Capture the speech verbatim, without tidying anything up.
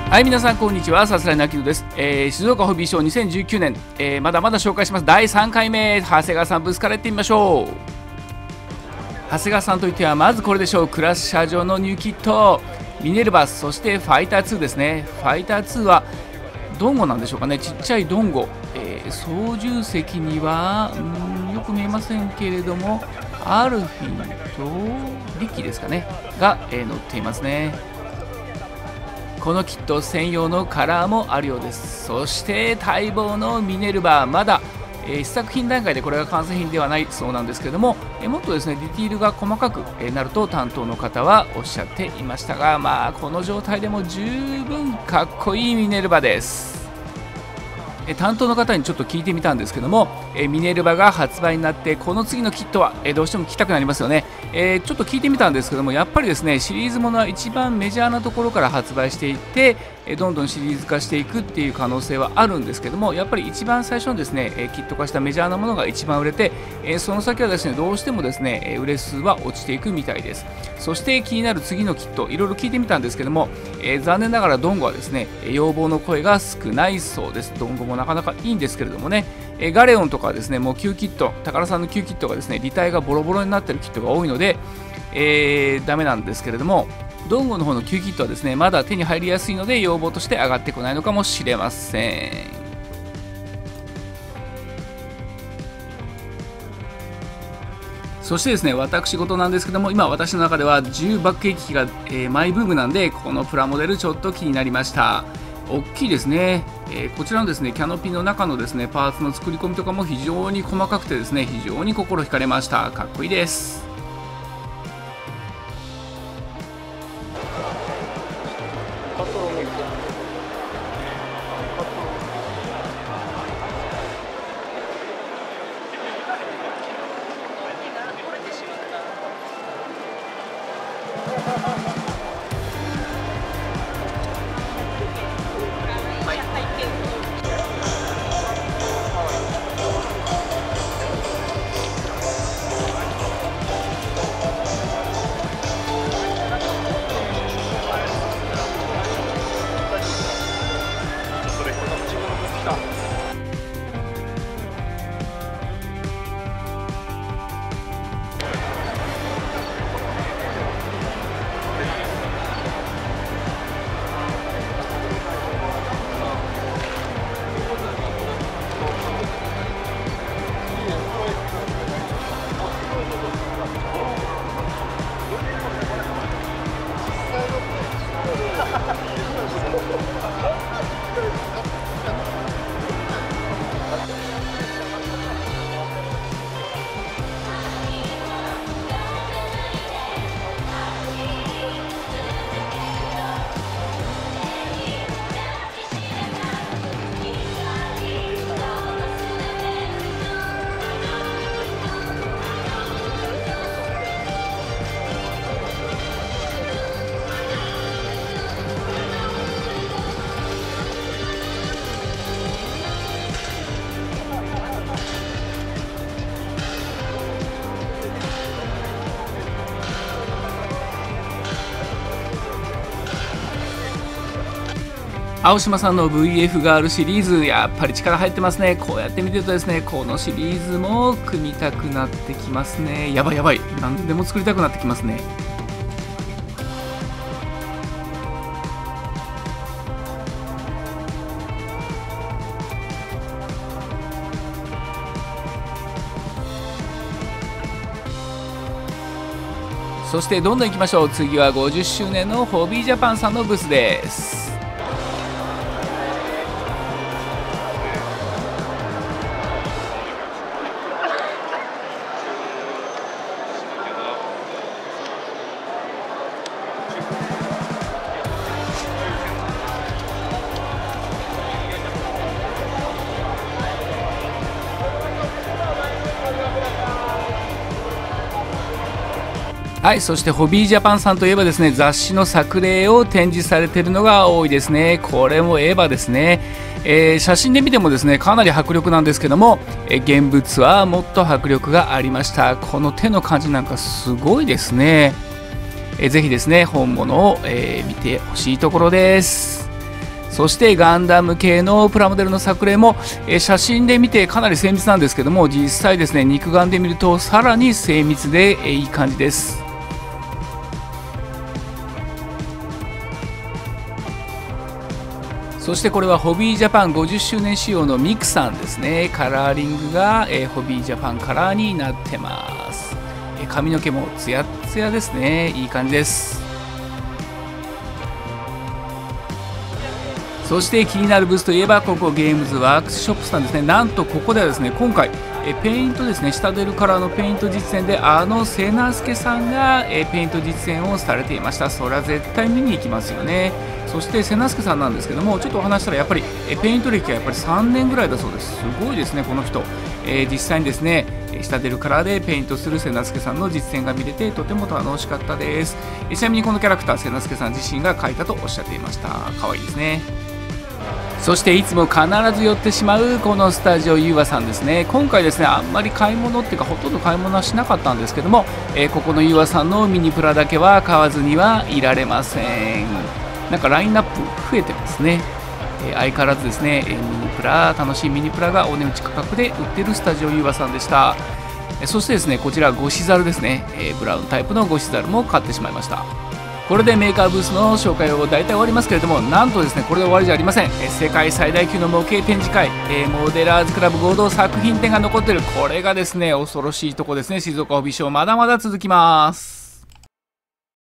はい、皆さんこんにちは。さすらいなきのです。えー、静岡ホビーショーにせんじゅうきゅうねん、えー、まだまだ紹介します。だいさんかいめ、長谷川さんブースからやってみましょう。長谷川さんといってはまずこれでしょう。クラッシャー上のニューキット、ミネルバス、そしてファイターツーですね。ファイターツーはドンゴなんでしょうかね。ちっちゃいドンゴ、えー、操縦席にはんよく見えませんけれども、アルフィンとリキですかねが、えー、乗っていますね。このキット専用のカラーもあるようです。そして待望のミネルバ、まだ、えー、試作品段階でこれが完成品ではないそうなんですけれども、えー、もっとですねディティールが細かく、えー、なると担当の方はおっしゃっていましたが、まあこの状態でも十分かっこいいミネルバです。えー、担当の方にちょっと聞いてみたんですけども、えー、ミネルバが発売になってこの次のキットは、えー、どうしても聞きたくなりますよね。えー、ちょっと聞いてみたんですけども、やっぱりですねシリーズものは一番メジャーなところから発売していって、えー、どんどんシリーズ化していくっていう可能性はあるんですけども、やっぱり一番最初のですね、えー、キット化したメジャーなものが一番売れて、えー、その先はですねどうしてもですね、えー、売れ数は落ちていくみたいです。そして気になる次のキット、いろいろ聞いてみたんですけども、えー、残念ながらドンゴはですね要望の声が少ないそうです。ドンゴもなかなかいいんですけれどもね、えー、ガレオンとかはですねもう旧キット、宝さんの旧キットがですね履帯がボロボロになっているキットが多いので、えー、ダメなんですけれども、ドンゴの方の旧キットはですねまだ手に入りやすいので要望として上がってこないのかもしれません。そしてですね私事なんですけども、今私の中では重爆撃機が、えー、マイブームなんで、このプラモデルちょっと気になりました。大きいですね、えー、こちらのですねキャノピーの中のですねパーツの作り込みとかも非常に細かくてですね非常に心惹かれました。かっこいいです。青島さんの ブイエフ ガールシリーズ、やっぱり力入ってますね。こうやって見てるとですねこのシリーズも組みたくなってきますね。やばいやばい、何でも作りたくなってきますね。そしてどんどんいきましょう。次はごじゅっしゅうねんのホビージャパンさんのブースです。はい、そしてホビージャパンさんといえばですね雑誌の作例を展示されているのが多いですね。これもエヴァですね。えー、写真で見てもですねかなり迫力なんですけども、えー、現物はもっと迫力がありました。この手の感じなんかすごいですね。えー、ぜひですね本物を、えー、見てほしいところです。 そしてガンダム系のプラモデルの作例も、えー、写真で見てかなり精密なんですけども、実際ですね肉眼で見るとさらに精密で、えー、いい感じです。そしてこれはホビージャパンごじゅっしゅうねん仕様のミクさんですね。カラーリングが、えー、ホビージャパンカラーになってます。えー、髪の毛もツヤツヤですね。いい感じです。そして気になるブースといえばここゲームズワークスショップさんですね。なんとここではですね今回えペイントですね、下出るカラーのペイント実演であのセナスケさんがえペイント実演をされていました。それは絶対見に行きますよね。そしてセナスケさんなんですけども、ちょっとお話したらやっぱりえペイント歴はやっぱりさんねんぐらいだそうです。すごいですねこの人。えー、実際にですね下出るカラーでペイントするセナスケさんの実演が見れてとても楽しかったです。えちなみにこのキャラクターセナスケさん自身が描いたとおっしゃっていました。可愛いですね。そしていつも必ず寄ってしまうこのスタジオユーワさんですね。今回ですねあんまり買い物っていうかほとんど買い物はしなかったんですけども、えー、ここのユーワさんのミニプラだけは買わずにはいられません。なんかラインナップ増えてますね。えー、相変わらずですねミニプラ楽しいミニプラがお値打ち価格で売ってるスタジオユーワさんでした。えー、そしてですねこちらゴシザルですね、えー、ブラウンタイプのゴシザルも買ってしまいました。これでメーカーブースの紹介を大体終わりますけれども、なんとですねこれで終わりじゃありません。え世界最大級の模型展示会、えー、モデラーズクラブ合同作品展が残っている、これがですね恐ろしいとこですね。静岡帯ショーまだまだ続きます。